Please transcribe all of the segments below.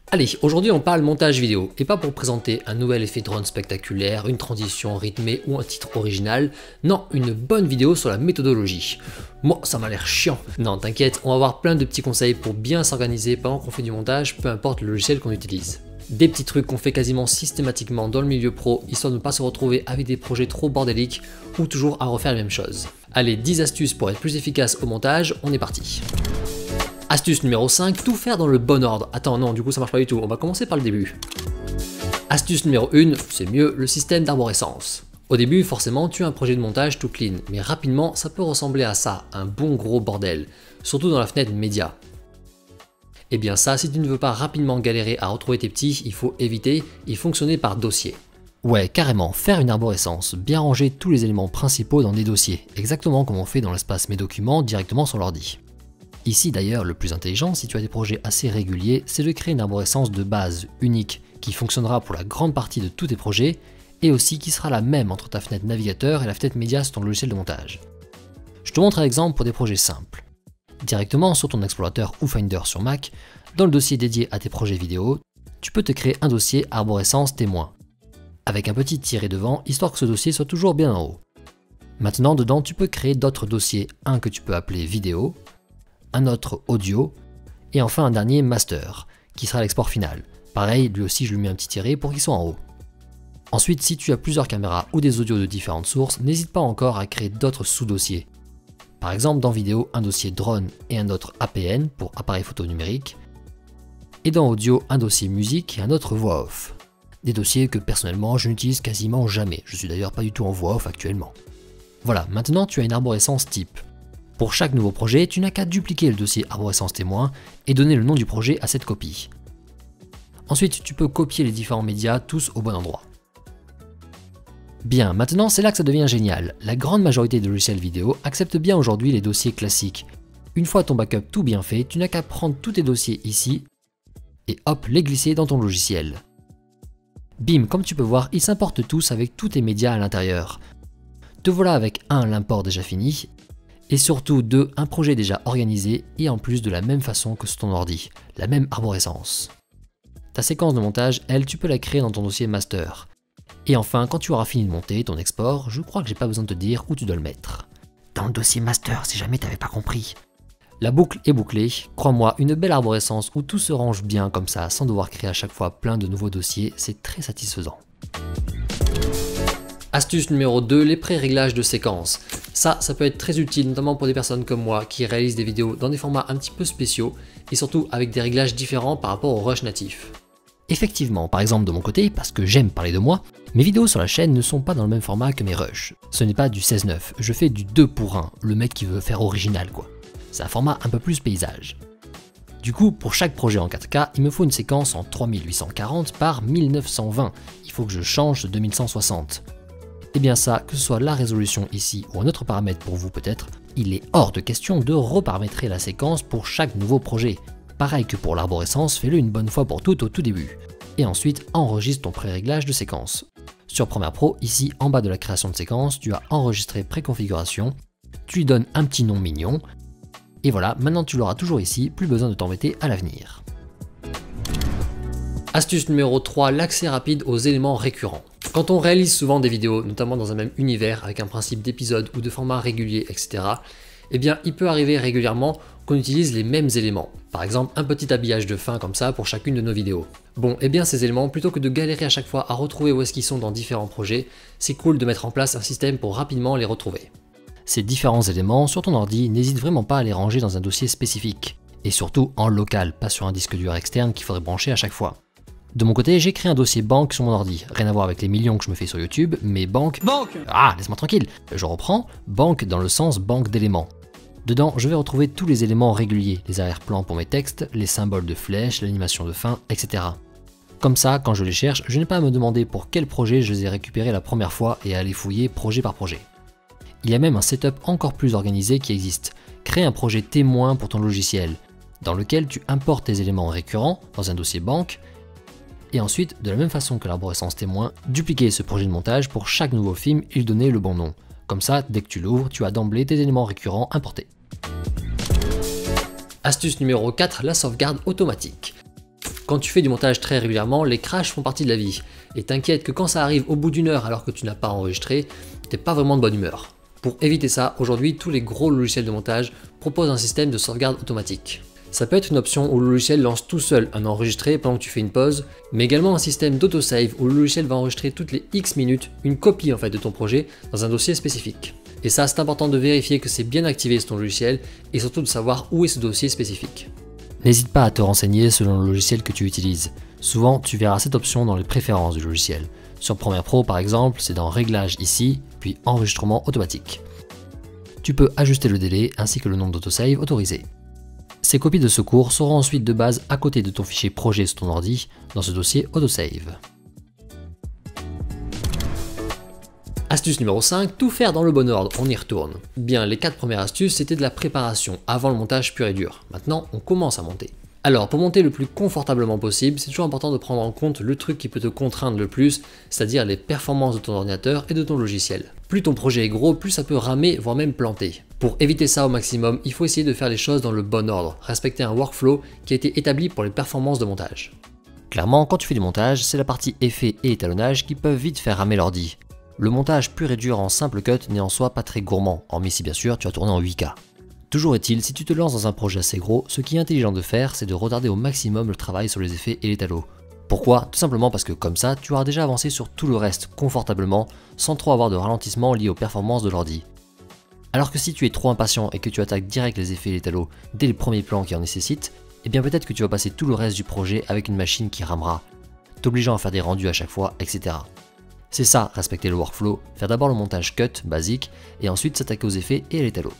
Allez, aujourd'hui on parle montage vidéo, et pas pour présenter un nouvel effet drone spectaculaire, une transition rythmée ou un titre original, non, une bonne vidéo sur la méthodologie. Moi, ça m'a l'air chiant. Non, t'inquiète, on va voir plein de petits conseils pour bien s'organiser pendant qu'on fait du montage, peu importe le logiciel qu'on utilise. Des petits trucs qu'on fait quasiment systématiquement dans le milieu pro, histoire de ne pas se retrouver avec des projets trop bordéliques ou toujours à refaire les mêmes choses. Allez, 10 astuces pour être plus efficace au montage, on est parti. Astuce numéro 5, tout faire dans le bon ordre. Attends, non, du coup ça marche pas du tout, on va commencer par le début. Astuce numéro 1, c'est mieux, le système d'arborescence. Au début, forcément, tu as un projet de montage tout clean, mais rapidement, ça peut ressembler à ça, un bon gros bordel, surtout dans la fenêtre média. Et bien ça, si tu ne veux pas rapidement galérer à retrouver tes petits, il faut éviter et fonctionner par dossier. Ouais, carrément, faire une arborescence, bien ranger tous les éléments principaux dans des dossiers, exactement comme on fait dans l'espace Mes documents directement sur l'ordi. Ici d'ailleurs, le plus intelligent, si tu as des projets assez réguliers, c'est de créer une arborescence de base unique qui fonctionnera pour la grande partie de tous tes projets et aussi qui sera la même entre ta fenêtre navigateur et la fenêtre média sur ton logiciel de montage. Je te montre un exemple pour des projets simples. Directement sur ton explorateur ou Finder sur Mac, dans le dossier dédié à tes projets vidéo, tu peux te créer un dossier arborescence témoin, avec un petit tiret devant histoire que ce dossier soit toujours bien en haut. Maintenant dedans tu peux créer d'autres dossiers, un que tu peux appeler vidéo, un autre audio, et enfin un dernier master, qui sera l'export final. Pareil, lui aussi je lui mets un petit tiret pour qu'il soit en haut. Ensuite, si tu as plusieurs caméras ou des audios de différentes sources, n'hésite pas encore à créer d'autres sous-dossiers. Par exemple dans vidéo, un dossier drone et un autre APN pour appareil photo numérique, et dans audio, un dossier musique et un autre voix off. Des dossiers que personnellement je n'utilise quasiment jamais, je suis d'ailleurs pas du tout en voix off actuellement. Voilà, maintenant tu as une arborescence type. Pour chaque nouveau projet, tu n'as qu'à dupliquer le dossier arborescence témoin et donner le nom du projet à cette copie. Ensuite, tu peux copier les différents médias tous au bon endroit. Bien, maintenant c'est là que ça devient génial. La grande majorité de logiciels vidéo acceptent bien aujourd'hui les dossiers classiques. Une fois ton backup tout bien fait, tu n'as qu'à prendre tous tes dossiers ici et hop, les glisser dans ton logiciel. Bim, comme tu peux voir, ils s'importent tous avec tous tes médias à l'intérieur. Te voilà avec 1, l'import déjà fini, et surtout 2, un projet déjà organisé et en plus de la même façon que sur ton ordi, la même arborescence. Ta séquence de montage, elle, tu peux la créer dans ton dossier master. Et enfin, quand tu auras fini de monter ton export, je crois que j'ai pas besoin de te dire où tu dois le mettre. Dans le dossier master, si jamais t'avais pas compris. La boucle est bouclée, crois-moi, une belle arborescence où tout se range bien comme ça, sans devoir créer à chaque fois plein de nouveaux dossiers, c'est très satisfaisant. Astuce numéro 2, les pré-réglages de séquences. Ça peut être très utile, notamment pour des personnes comme moi qui réalisent des vidéos dans des formats un petit peu spéciaux et surtout avec des réglages différents par rapport au rush natif. Effectivement, par exemple de mon côté, parce que j'aime parler de moi, mes vidéos sur la chaîne ne sont pas dans le même format que mes rushs. Ce n'est pas du 16:9, je fais du 2 pour 1, le mec qui veut faire original quoi. C'est un format un peu plus paysage. Du coup, pour chaque projet en 4K, il me faut une séquence en 3840 par 1920, il faut que je change de 2160. Et bien ça, que ce soit la résolution ici ou un autre paramètre pour vous peut-être, il est hors de question de reparamétrer la séquence pour chaque nouveau projet. Pareil que pour l'arborescence, fais-le une bonne fois pour toutes au tout début. Et ensuite, enregistre ton pré-réglage de séquence. Sur Premiere Pro, ici en bas de la création de séquence, tu as enregistré préconfiguration, tu lui donnes un petit nom mignon, et voilà, maintenant tu l'auras toujours ici, plus besoin de t'embêter à l'avenir. Astuce numéro 3, l'accès rapide aux éléments récurrents. Quand on réalise souvent des vidéos, notamment dans un même univers, avec un principe d'épisode ou de format régulier, etc., eh bien il peut arriver régulièrement qu'on utilise les mêmes éléments. Par exemple, un petit habillage de fin comme ça pour chacune de nos vidéos. Bon, eh bien ces éléments, plutôt que de galérer à chaque fois à retrouver où est-ce qu'ils sont dans différents projets, c'est cool de mettre en place un système pour rapidement les retrouver. Ces différents éléments sur ton ordi, n'hésite vraiment pas à les ranger dans un dossier spécifique. Et surtout en local, pas sur un disque dur externe qu'il faudrait brancher à chaque fois. De mon côté, j'ai créé un dossier banque sur mon ordi. Rien à voir avec les millions que je me fais sur YouTube, mais banque... Ah, laisse-moi tranquille. Je reprends, banque dans le sens banque d'éléments. Dedans, je vais retrouver tous les éléments réguliers, les arrière-plans pour mes textes, les symboles de flèches, l'animation de fin, etc. Comme ça, quand je les cherche, je n'ai pas à me demander pour quel projet je les ai récupérés la première fois et à les fouiller projet par projet. Il y a même un setup encore plus organisé qui existe. Crée un projet témoin pour ton logiciel, dans lequel tu importes tes éléments récurrents dans un dossier banque, et ensuite, de la même façon que l'arborescence témoin, dupliquer ce projet de montage pour chaque nouveau film et lui donner le bon nom. Comme ça, dès que tu l'ouvres, tu as d'emblée tes éléments récurrents importés. Astuce numéro 4, la sauvegarde automatique. Quand tu fais du montage très régulièrement, les crashs font partie de la vie. Et t'inquiète que quand ça arrive au bout d'une heure alors que tu n'as pas enregistré, t'es pas vraiment de bonne humeur. Pour éviter ça, aujourd'hui, tous les gros logiciels de montage proposent un système de sauvegarde automatique. Ça peut être une option où le logiciel lance tout seul un enregistré pendant que tu fais une pause, mais également un système d'autosave où le logiciel va enregistrer toutes les X minutes une copie en fait de ton projet dans un dossier spécifique. Et ça, c'est important de vérifier que c'est bien activé sur ton logiciel et surtout de savoir où est ce dossier spécifique. N'hésite pas à te renseigner selon le logiciel que tu utilises. Souvent, tu verras cette option dans les préférences du logiciel. Sur Premiere Pro par exemple, c'est dans Réglages ici, puis Enregistrement automatique. Tu peux ajuster le délai ainsi que le nombre d'autosave autorisé. Ces copies de secours seront ensuite de base à côté de ton fichier projet sur ton ordi, dans ce dossier Autosave. Astuce numéro 5, tout faire dans le bon ordre, on y retourne. Bien, les 4 premières astuces, c'était de la préparation, avant le montage pur et dur. Maintenant, on commence à monter. Alors, pour monter le plus confortablement possible, c'est toujours important de prendre en compte le truc qui peut te contraindre le plus, c'est-à-dire les performances de ton ordinateur et de ton logiciel. Plus ton projet est gros, plus ça peut ramer, voire même planter. Pour éviter ça au maximum, il faut essayer de faire les choses dans le bon ordre, respecter un workflow qui a été établi pour les performances de montage. Clairement, quand tu fais du montage, c'est la partie effet et étalonnage qui peuvent vite faire ramer l'ordi. Le montage pur et dur en simple cut n'est en soi pas très gourmand, hormis si bien sûr tu as tourné en 8K. Toujours est-il, si tu te lances dans un projet assez gros, ce qui est intelligent de faire, c'est de retarder au maximum le travail sur les effets et l'étalo. Pourquoi? Tout simplement parce que comme ça, tu auras déjà avancé sur tout le reste confortablement, sans trop avoir de ralentissement lié aux performances de l'ordi. Alors que si tu es trop impatient et que tu attaques direct les effets et l'étalo dès les premiers plans qui en nécessitent, eh bien peut-être que tu vas passer tout le reste du projet avec une machine qui ramera, t'obligeant à faire des rendus à chaque fois, etc. C'est ça, respecter le workflow, faire d'abord le montage cut, basique, et ensuite s'attaquer aux effets et à l'étalo.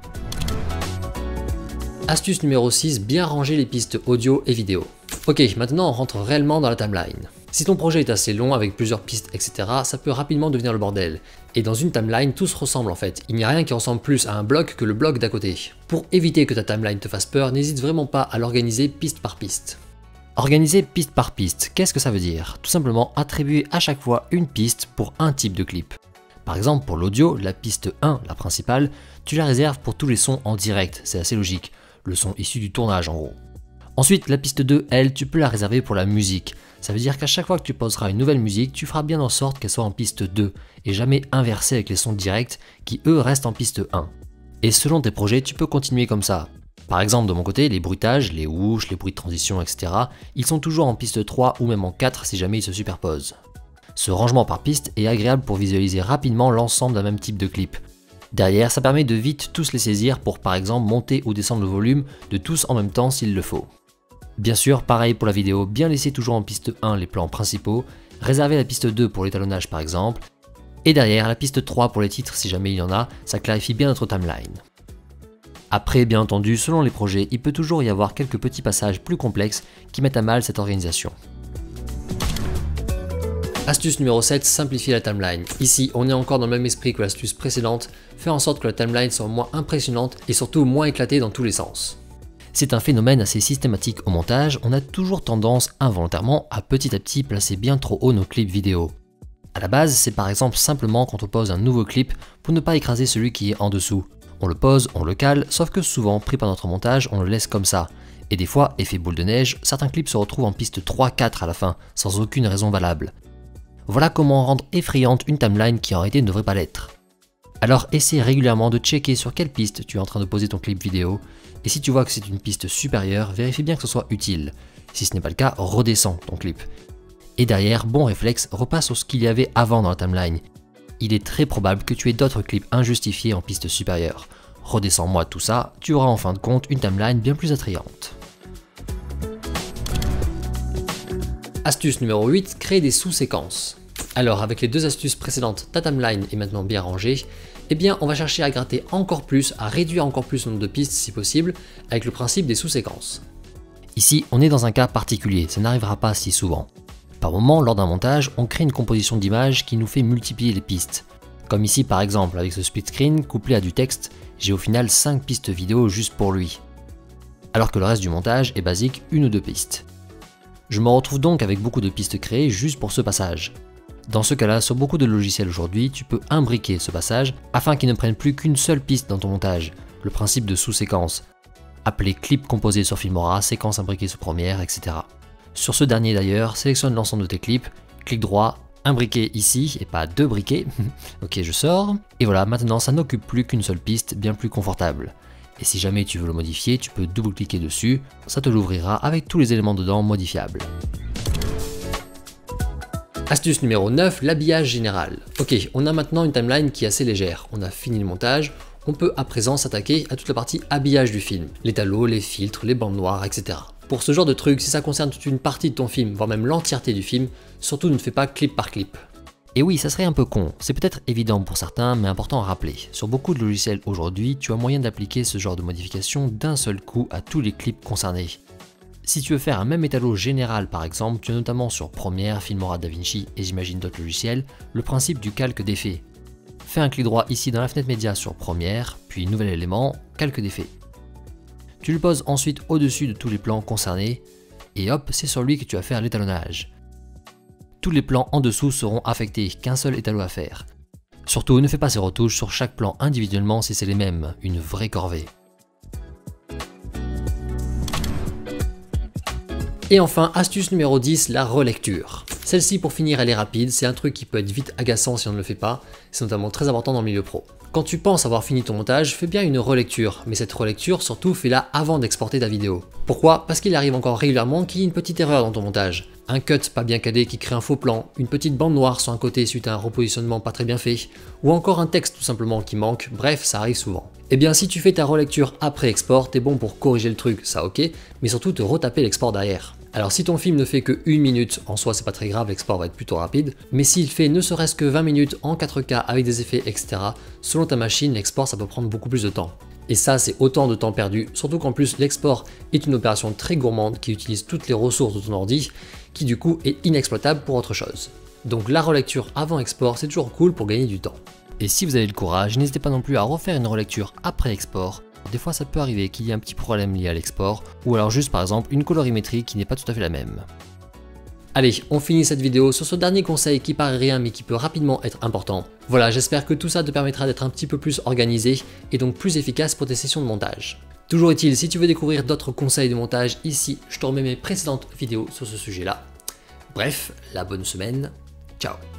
Astuce numéro 6, bien ranger les pistes audio et vidéo. Ok, maintenant on rentre réellement dans la timeline. Si ton projet est assez long avec plusieurs pistes, etc., ça peut rapidement devenir le bordel. Et dans une timeline, tout se ressemble en fait. Il n'y a rien qui ressemble plus à un bloc que le bloc d'à côté. Pour éviter que ta timeline te fasse peur, n'hésite vraiment pas à l'organiser piste par piste. Organiser piste par piste, qu'est-ce que ça veut dire? Tout simplement attribuer à chaque fois une piste pour un type de clip. Par exemple, pour l'audio, la piste 1, la principale, tu la réserves pour tous les sons en direct, c'est assez logique. Le son issu du tournage en gros. Ensuite, la piste 2, elle, tu peux la réserver pour la musique. Ça veut dire qu'à chaque fois que tu poseras une nouvelle musique, tu feras bien en sorte qu'elle soit en piste 2 et jamais inversée avec les sons directs qui eux restent en piste 1. Et selon tes projets, tu peux continuer comme ça. Par exemple, de mon côté, les bruitages, les whoosh, les bruits de transition, etc., ils sont toujours en piste 3 ou même en 4 si jamais ils se superposent. Ce rangement par piste est agréable pour visualiser rapidement l'ensemble d'un même type de clip. Derrière, ça permet de vite tous les saisir pour par exemple monter ou descendre le volume de tous en même temps s'il le faut. Bien sûr, pareil pour la vidéo, bien laisser toujours en piste 1 les plans principaux, réserver la piste 2 pour l'étalonnage par exemple, et derrière la piste 3 pour les titres si jamais il y en a, ça clarifie bien notre timeline. Après, bien entendu, selon les projets, il peut toujours y avoir quelques petits passages plus complexes qui mettent à mal cette organisation. Astuce numéro 7, simplifier la timeline. Ici, on est encore dans le même esprit que l'astuce précédente, faire en sorte que la timeline soit moins impressionnante et surtout moins éclatée dans tous les sens. C'est un phénomène assez systématique au montage, on a toujours tendance involontairement à petit placer bien trop haut nos clips vidéo. À la base, c'est par exemple simplement quand on pose un nouveau clip pour ne pas écraser celui qui est en dessous. On le pose, on le cale, sauf que souvent, pris par notre montage, on le laisse comme ça. Et des fois, effet boule de neige, certains clips se retrouvent en piste 3-4 à la fin, sans aucune raison valable. Voilà comment rendre effrayante une timeline qui en réalité ne devrait pas l'être. Alors essaie régulièrement de checker sur quelle piste tu es en train de poser ton clip vidéo, et si tu vois que c'est une piste supérieure, vérifie bien que ce soit utile. Si ce n'est pas le cas, redescends ton clip. Et derrière, bon réflexe, repasse sur ce qu'il y avait avant dans la timeline. Il est très probable que tu aies d'autres clips injustifiés en piste supérieure. Redescends-moi tout ça, tu auras en fin de compte une timeline bien plus attrayante. Astuce numéro 8, créer des sous-séquences. Alors avec les deux astuces précédentes, ta timeline est maintenant bien rangée, eh bien on va chercher à gratter encore plus, à réduire encore plus le nombre de pistes si possible, avec le principe des sous-séquences. Ici, on est dans un cas particulier, ça n'arrivera pas si souvent. Par moment, lors d'un montage, on crée une composition d'images qui nous fait multiplier les pistes. Comme ici par exemple, avec ce split screen couplé à du texte, j'ai au final 5 pistes vidéo juste pour lui. Alors que le reste du montage est basique, 1 ou 2 pistes. Je me retrouve donc avec beaucoup de pistes créées juste pour ce passage. Dans ce cas-là, sur beaucoup de logiciels aujourd'hui, tu peux imbriquer ce passage afin qu'il ne prenne plus qu'une seule piste dans ton montage, le principe de sous-séquence, appelé clip composé sur Filmora, séquence imbriquée sur Premiere, etc. Sur ce dernier d'ailleurs, sélectionne l'ensemble de tes clips, clic droit, un briquet ici et pas deux briquets. Ok, je sors. Et voilà, maintenant ça n'occupe plus qu'une seule piste, bien plus confortable. Et si jamais tu veux le modifier, tu peux double-cliquer dessus, ça te l'ouvrira avec tous les éléments dedans modifiables. Astuce numéro 9, l'habillage général. Ok, on a maintenant une timeline qui est assez légère, on a fini le montage, on peut à présent s'attaquer à toute la partie habillage du film, les talos, les filtres, les bandes noires, etc. Pour ce genre de truc, si ça concerne toute une partie de ton film, voire même l'entièreté du film, surtout ne fais pas clip par clip. Et oui, ça serait un peu con, c'est peut-être évident pour certains, mais important à rappeler. Sur beaucoup de logiciels aujourd'hui, tu as moyen d'appliquer ce genre de modification d'un seul coup à tous les clips concernés. Si tu veux faire un même étalot général par exemple, tu as notamment sur Premiere, Filmora, DaVinci et j'imagine d'autres logiciels, le principe du calque d'effet. Fais un clic droit ici dans la fenêtre média sur Premiere, puis nouvel élément, calque d'effet. Tu le poses ensuite au-dessus de tous les plans concernés, et hop, c'est sur lui que tu vas faire l'étalonnage. Tous les plans en dessous seront affectés, qu'un seul étalot à faire. Surtout, ne fais pas ces retouches sur chaque plan individuellement si c'est les mêmes, une vraie corvée. Et enfin, astuce numéro 10, la relecture. Celle-ci pour finir elle est rapide, c'est un truc qui peut être vite agaçant si on ne le fait pas, c'est notamment très important dans le milieu pro. Quand tu penses avoir fini ton montage, fais bien une relecture, mais cette relecture surtout fais-la avant d'exporter ta vidéo. Pourquoi? Parce qu'il arrive encore régulièrement qu'il y ait une petite erreur dans ton montage. Un cut pas bien calé qui crée un faux plan, une petite bande noire sur un côté suite à un repositionnement pas très bien fait, ou encore un texte tout simplement qui manque, bref ça arrive souvent. Et bien si tu fais ta relecture après export, t'es bon pour corriger le truc, ça ok, mais surtout te retaper l'export derrière. Alors si ton film ne fait que 1 minute, en soi c'est pas très grave, l'export va être plutôt rapide, mais s'il fait ne serait-ce que 20 minutes en 4K avec des effets etc, selon ta machine l'export ça peut prendre beaucoup plus de temps. Et ça c'est autant de temps perdu, surtout qu'en plus l'export est une opération très gourmande qui utilise toutes les ressources de ton ordi, qui du coup est inexploitable pour autre chose. Donc la relecture avant export c'est toujours cool pour gagner du temps. Et si vous avez le courage, n'hésitez pas non plus à refaire une relecture après export. Des fois ça peut arriver qu'il y ait un petit problème lié à l'export, ou alors juste par exemple une colorimétrie qui n'est pas tout à fait la même. Allez, on finit cette vidéo sur ce dernier conseil qui paraît rien mais qui peut rapidement être important. Voilà, j'espère que tout ça te permettra d'être un petit peu plus organisé et donc plus efficace pour tes sessions de montage. Toujours est-il, si tu veux découvrir d'autres conseils de montage, ici je te remets mes précédentes vidéos sur ce sujet là. Bref, la bonne semaine, ciao.